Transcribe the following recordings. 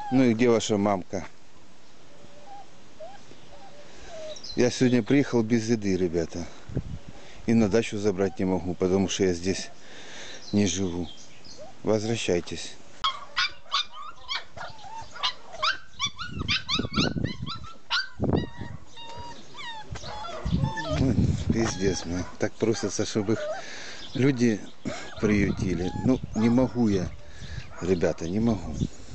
Ну и где ваша мамка? Я сегодня приехал без еды, ребята. И на дачу забрать не могу, потому что я здесь не живу. Возвращайтесь. Ну, пиздец, мне. Так просятся, чтобы их люди приютили. Ну, не могу я, ребята, не могу.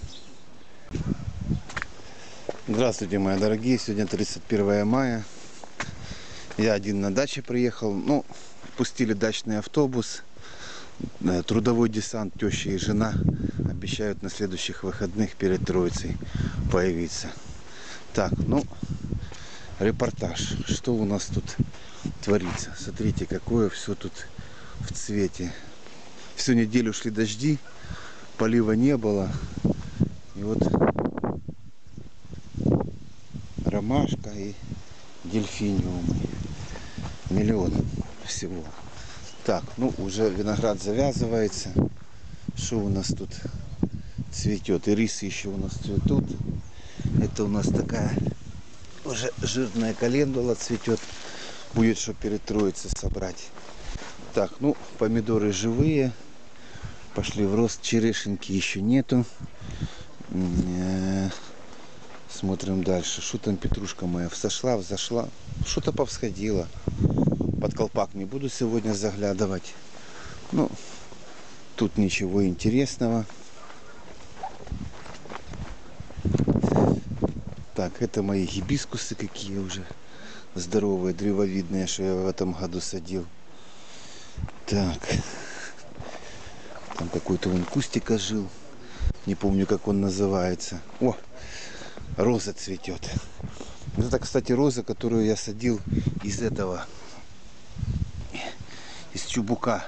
Здравствуйте, мои дорогие. Сегодня 31 мая. Я один на даче приехал. Ну, пустили дачный автобус. Трудовой десант, теща и жена обещают на следующих выходных перед Троицей появиться. Так, ну, репортаж. Что у нас тут творится? Смотрите, какое все тут в цвете. Всю неделю шли дожди, полива не было. И вот ромашка и дельфиниумы. Миллион всего. Так, ну уже виноград завязывается. Что у нас тут цветет? Ирисы еще у нас цветут. Это у нас такая уже жирная календула цветет. Будет, что перед Троицей собрать. Так, ну помидоры живые. Пошли в рост. Черешеньки еще нету. Смотрим дальше. Что там петрушка моя? Всошла, взошла. Что-то повсходило. Под колпак не буду сегодня заглядывать. Ну, тут ничего интересного. Так, это мои гибискусы какие уже здоровые, древовидные, что я в этом году садил. Так. Там какой-то вон кустик ожил. Не помню, как он называется. О, роза цветет. Это, кстати, роза, которую я садил из этого, из чубука.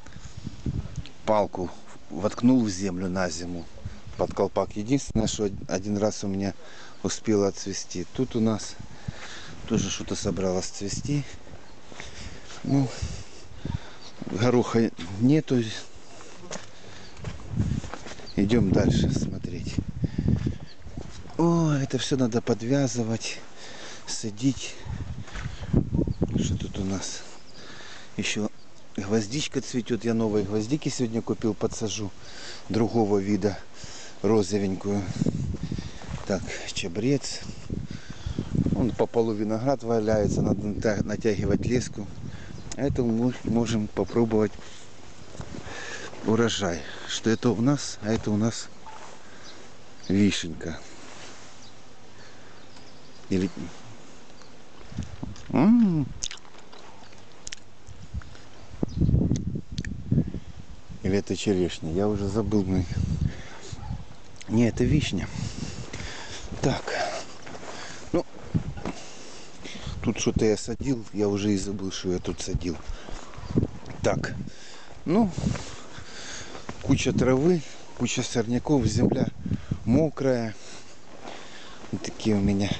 Палку воткнул в землю на зиму под колпак. Единственное, что один раз у меня успела отцвести. Тут у нас тоже что-то собралось цвести. Ну, гороха нету. Идем дальше смотреть. О, это все надо подвязывать, садить. Что тут у нас? Еще гвоздичка цветет. Я новые гвоздики сегодня купил, подсажу. Другого вида, розовенькую. Так, чабрец. Он по полу виноград валяется. Надо натягивать леску. А это мы можем попробовать урожай. Что это у нас? А это у нас вишенка. Или... Или это черешня? Я уже забыл. Не, это вишня. Так. Ну, тут что-то я садил. Я уже и забыл, что я тут садил. Так. Ну, куча травы, куча сорняков, земля мокрая. Вот такие у меня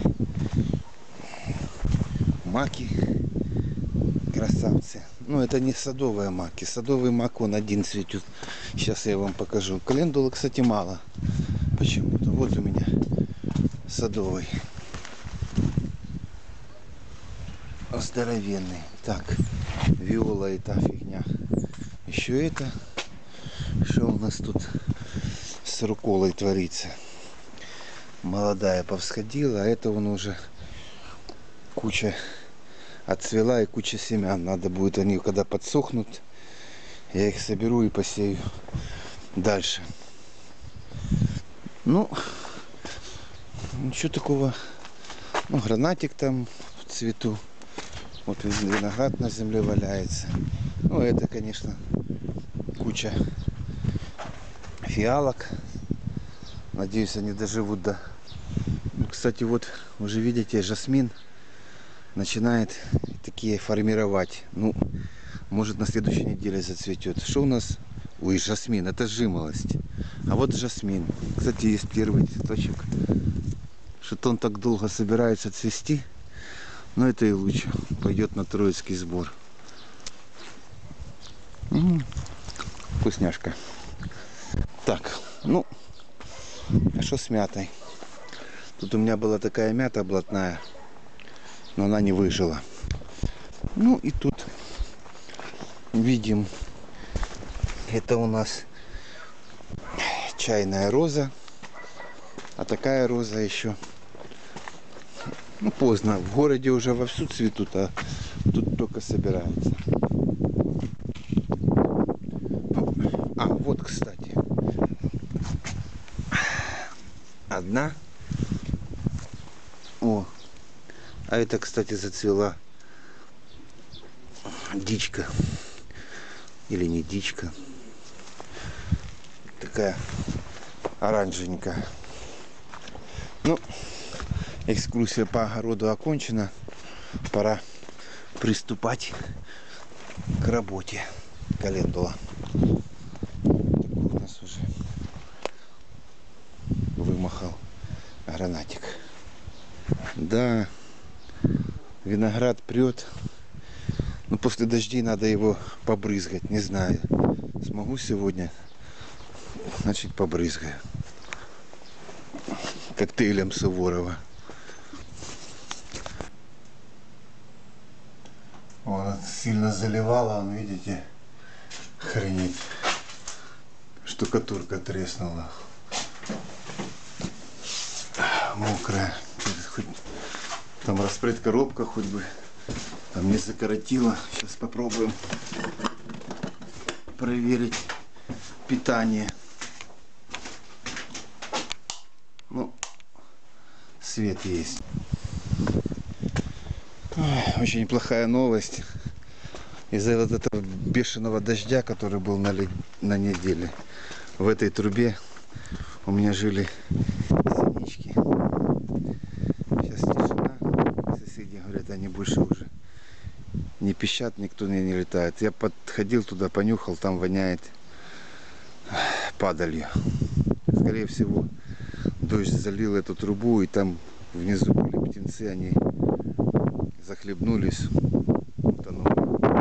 маки. Красавцы. Ну, это не садовые маки. Садовый мак, он один цветет. Сейчас я вам покажу. Календулы, кстати, мало. Почему-то. Вот у меня садовый. Здоровенный. Так, виола и та фигня. Еще это. Что у нас тут с руколой творится? Молодая повсходила, а это он уже куча отцвела и куча семян. Надо будет, они когда подсохнут, я их соберу и посею дальше. Ну, ничего такого. Ну, гранатик там в цвету. Вот виноград на земле валяется. Ну, это, конечно, куча фиалок. Надеюсь, они доживут до... Ну, кстати, вот уже видите, жасмин начинает такие формировать. Ну, может, на следующей неделе зацветет. Что у нас? Ой, жасмин, это жимолость. А вот жасмин. Кстати, есть первый цветочек. Что-то он так долго собирается цвести. Но это и лучше. Пойдет на троицкий сбор. Вкусняшка. Так, ну, А что с мятой? Тут у меня была такая мята блатная, но она не выжила. Ну и тут видим, это у нас чайная роза. А такая роза еще, ну, поздно. В городе уже вовсю цветут, а тут только собираются. А, вот, кстати. Одна. О, а это, кстати, зацвела дичка. Или не дичка. Такая оранжевенькая. Ну, экскурсия по огороду окончена. Пора приступать к работе. Календула. Такой у нас уже вымахал гранатик. Да, виноград прет. Но после дождей надо его побрызгать. Не знаю, смогу сегодня. Значит, побрызгаю. Коктейлем Суворова. Вот, сильно заливала, он, видите, хренеть. Штукатурка треснула. Мокрая. Хоть там распред коробка, хоть бы там не закоротила. Сейчас попробуем проверить питание. Ну, свет есть. Ой, очень плохая новость. Из-за вот этого бешеного дождя, который был на неделе, в этой трубе у меня жили синички. Сейчас тишина. Соседи говорят, они больше уже не пищат, никто не летает. Я подходил туда, понюхал, там воняет падалью. Скорее всего, дождь залил эту трубу, и там внизу были птенцы, они захлебнулись, утонули.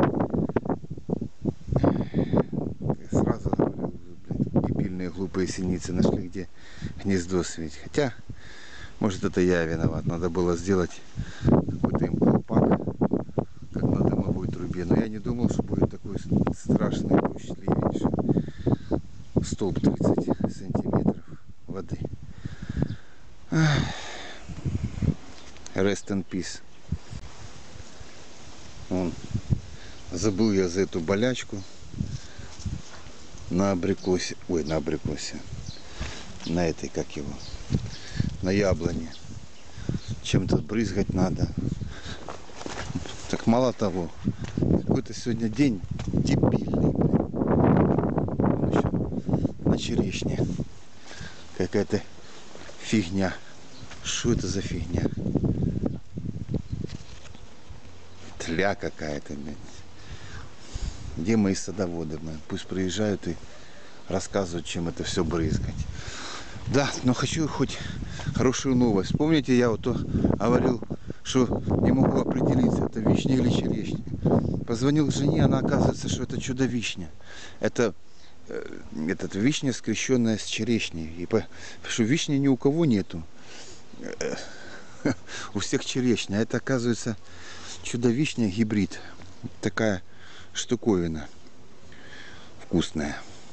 Я сразу говорил, дебильные глупые синицы нашли где гнездо свить. Хотя, может, это я виноват. Надо было сделать какой-то им колпак, как на дымовой трубе. Но я не думал, что будет такой страшный дождь, ливень, что столб 30 сантиметров воды. Rest in peace. Вон. Забыл я за эту болячку на абрикосе. Ой, на абрикосе. На этой, как его, на яблоне. Чем-то брызгать надо. Так мало того, какой-то сегодня день дебильный. Он еще на черешне. Какая-то фигня. Что это за фигня? Тля какая-то, блядь. Где мои садоводы, блядь? Пусть приезжают и рассказывают, чем это все брызгать. Да, но хочу хоть хорошую новость. Помните, я вот говорил, что не могу определиться, это вишня или черешня. Позвонил жене, она оказывается, что это чудо-вишня. Это вишня, скрещенная с черешней. И потому что вишни ни у кого нету. У всех черешня. А это, оказывается, чудо-вишня гибрид. Такая штуковина вкусная.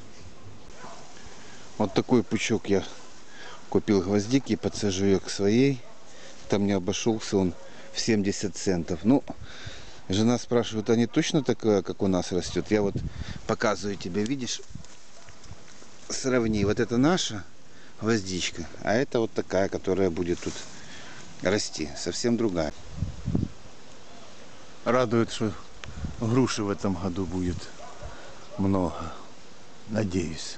Вот такой пучок я купил гвоздики, подсажу ее к своей. Там мне обошелся он в 70 центов. Ну, жена спрашивает, они точно такая, как у нас растет? Я вот показываю тебе, видишь? Сравни. Вот это наша гвоздичка, а это вот такая, которая будет тут расти. Совсем другая. Радует, что груши в этом году будет много. Надеюсь.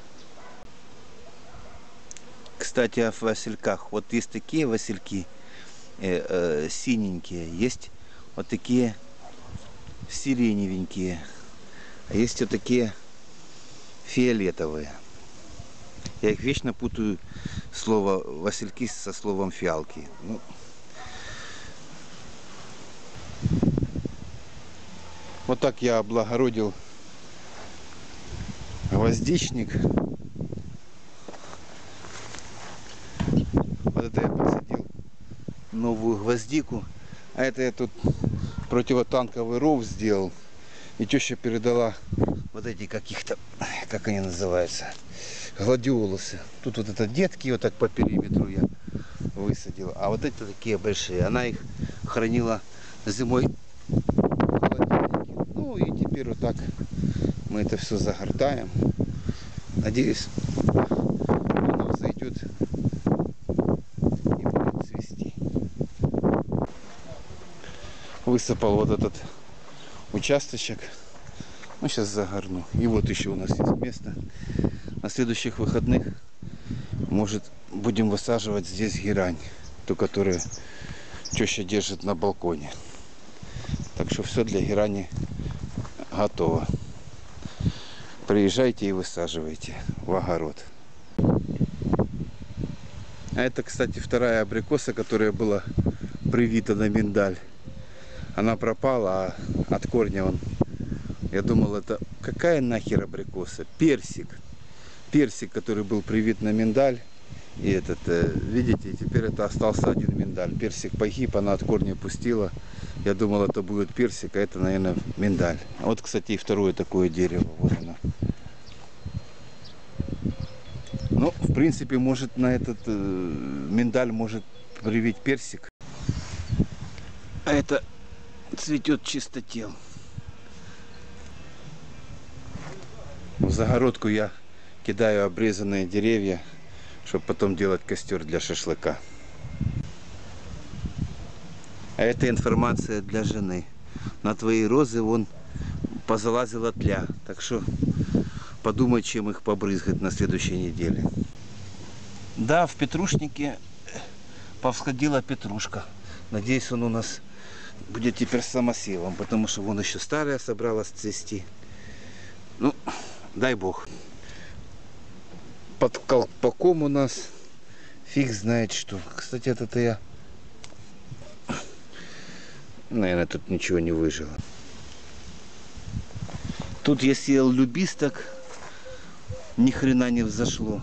Кстати, о васильках. Вот есть такие васильки синенькие, есть вот такие сиреневенькие, а есть вот такие фиолетовые. Я их вечно путаю, слово васильки со словом фиалки. Ну, вот так я облагородил гвоздичник. новую гвоздику. А это я тут противотанковый ров сделал. И теща передала вот эти каких-то, как они называются, гладиолусы. Тут вот это детки, вот так по периметру я высадил. А вот эти такие большие. Она их хранила зимой в холодильнике. Ну и теперь вот так мы это все загортаем. Надеюсь, оно взойдет и будет цвести. Высыпал вот этот участочек. Ну, сейчас загорну. И вот еще у нас есть место. На следующих выходных, может, будем высаживать здесь герань. Ту, которую теща держит на балконе. Так что все для герани готово. Приезжайте и высаживайте в огород. А это, кстати, вторая абрикоса, которая была привита на миндаль. Она пропала, а от корня он... Я думал, это какая нахер абрикоса? Персик. Персик, который был привит на миндаль. И этот, видите, теперь это остался один миндаль. Персик погиб, она от корня пустила. Я думал, это будет персик, а это, наверное, миндаль. Вот, кстати, и второе такое дерево. Вот оно. Ну, в принципе, может на этот миндаль может привить персик. А это цветет чистотел. В загородку я кидаю обрезанные деревья, чтобы потом делать костер для шашлыка. А это информация для жены. На твои розы вон позалазила тля. Так что подумай, чем их побрызгать на следующей неделе. Да, в петрушнике повсходила петрушка. Надеюсь, он у нас будет теперь самосевом, потому что вон еще старая собралась цвести. Ну, дай бог. Под колпаком у нас фиг знает что. Кстати, это я... Наверное, тут ничего не выжило. Тут я сеял любисток. Ни хрена не взошло.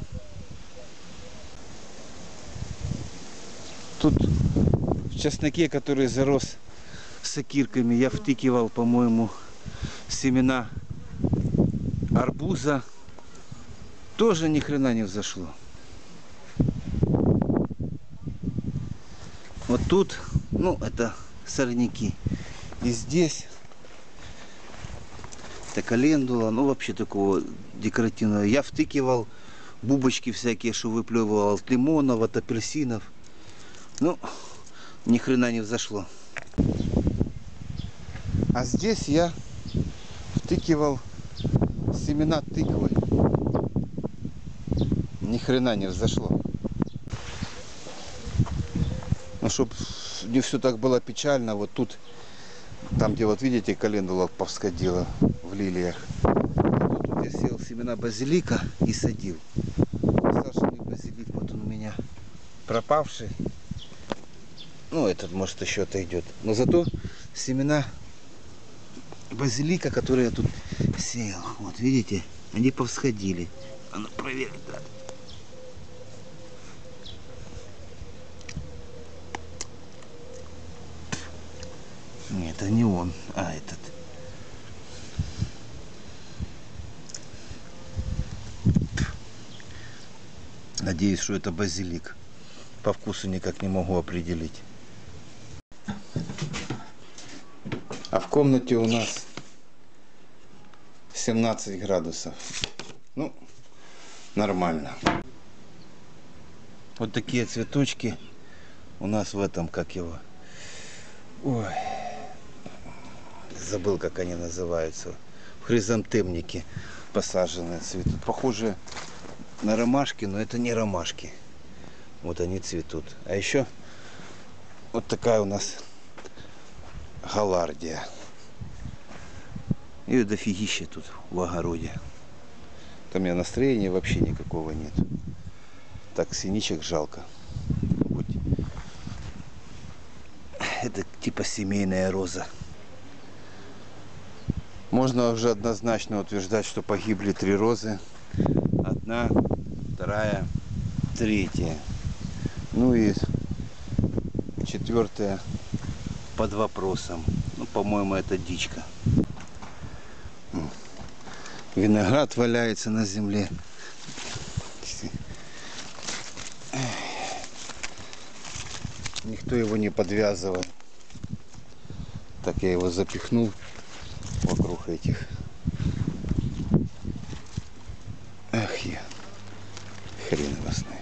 Тут в чесноке, который зарос сокирками, я втыкивал, по-моему, семена арбуза. Тоже ни хрена не взошло. Вот тут, ну, это сорняки. И здесь это календула, ну, вообще такого декоративного. Я втыкивал бубочки всякие, что выплевывал от лимонов, от апельсинов. Ну, ни хрена не взошло. А здесь я втыкивал семена тыквы. Ни хрена не взошло. Ну, чтобы не все так было печально, вот тут, там где вот видите, календула повсходила в лилиях. Тут я сеял семена базилика и садил. Саженный базилик, вот он у меня пропавший. Ну, этот может еще отойдет. Но зато семена базилика, которые я тут сеял, вот видите, они повсходили. А ну проверь, да. Нет, это не он, а этот. Надеюсь, что это базилик. По вкусу никак не могу определить. А в комнате у нас 17 градусов. Ну, нормально. Вот такие цветочки у нас в этом, как его. Ой, забыл, как они называются. В хризантемнике посаженные цветут. Похожие на ромашки, но это не ромашки. Вот они цветут. А еще вот такая у нас галардия. И дофигища тут в огороде. Там у меня настроения вообще никакого нет. Так, синичек жалко. Это типа семейная роза. Можно уже однозначно утверждать, что погибли 3 розы. 1, 2, 3. Ну и 4 под вопросом. Ну, по-моему, это дичка. Виноград валяется на земле. Никто его не подвязывал. Так я его запихнул вокруг этих. Ах я. Хрен его знает.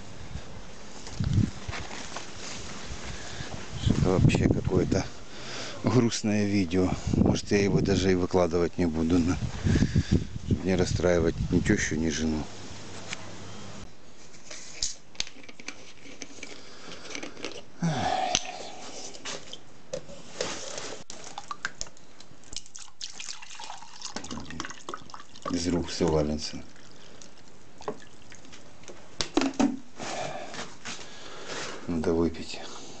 Что-то вообще какое-то грустное видео. Может, я его даже и выкладывать не буду, чтобы не расстраивать ни тещу, ни жену. Из рук все валится. Надо выпить.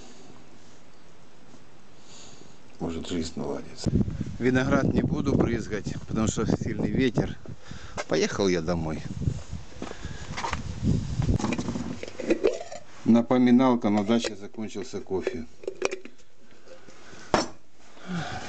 Может, жизнь наладится. Виноград не буду брызгать, потому что сильный ветер. Поехал я домой. Напоминалка, на даче закончился кофе.